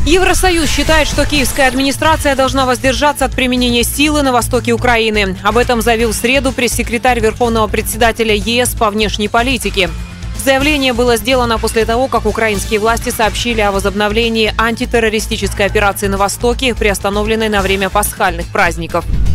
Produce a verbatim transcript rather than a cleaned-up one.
Евросоюз считает, что киевская администрация должна воздержаться от применения силы на востоке Украины. Об этом заявил в среду пресс-секретарь Верховного председателя ЕС по внешней политике. Заявление было сделано после того, как украинские власти сообщили о возобновлении антитеррористической операции на Востоке, приостановленной на время пасхальных праздников.